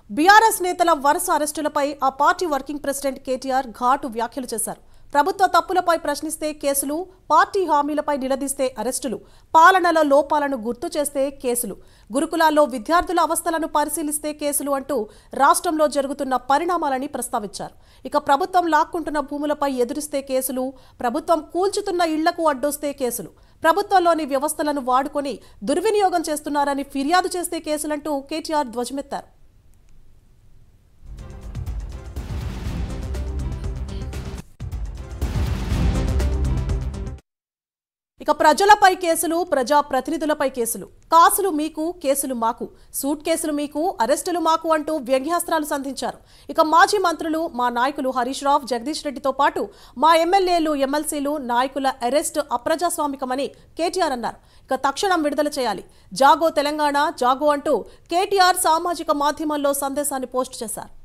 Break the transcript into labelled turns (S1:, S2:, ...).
S1: BRS నేతల వరుస అరెస్టులపై ఆ పార్టీ వర్కింగ్ ప్రెసిడెంట్ కేటీఆర్ ఘాటు వ్యాఖ్యలు చేశారు. ప్రభుత్వ తప్పులపై ప్రశ్నిస్తే కేసులు, పార్టీ హామీలపై నిలదీస్తే అరెస్టులు, పాలనలో లోపాలను గుర్తు చేస్తే కేసులు, గురుకులాల్లో విద్యార్థుల అవస్థలను పరిశీలిస్తే కేసులు అంటూ రాష్ట్రంలో జరుగుతున్న పరిణామాలని ప్రస్తావించారు. ఇక ప్రభుత్వం లాక్కుంటున్న భూములపై ఎదురిస్తే కేసులు, ప్రభుత్వం కూల్చుతున్న ఇళ్లకు అడ్డొస్తే కేసులు, ప్రభుత్వంలోని వ్యవస్థలను వాడుకొని దుర్వినియోగం చేస్తున్నారని ఫిర్యాదు చేస్తే కేసులంటూ కేటీఆర్ ధ్వజమెత్తారు. ఇక ప్రజలపై కేసులు, ప్రజా ప్రతినిధులపై కేసులు, కాసులు మీకు, కేసులు మాకు, సూట్ కేసులు మీకు, అరెస్టులు మాకు అంటూ వ్యంగ్యాస్త్రాలు సంధించారు. ఇక మాజీ మంత్రులు, మా నాయకులు హరీష్ రావు, జగదీష్ రెడ్డితో పాటు మా ఎమ్మెల్యేలు, ఎమ్మెల్సీలు, నాయకుల అరెస్ట్ అప్రజాస్వామికమని కేటీఆర్ అన్నారు. ఇక తక్షణం విడుదల చేయాలి, జాగో తెలంగాణ జాగో అంటూ కేటీఆర్ సామాజిక మాధ్యమాల్లో సందేశాన్ని పోస్ట్ చేశారు.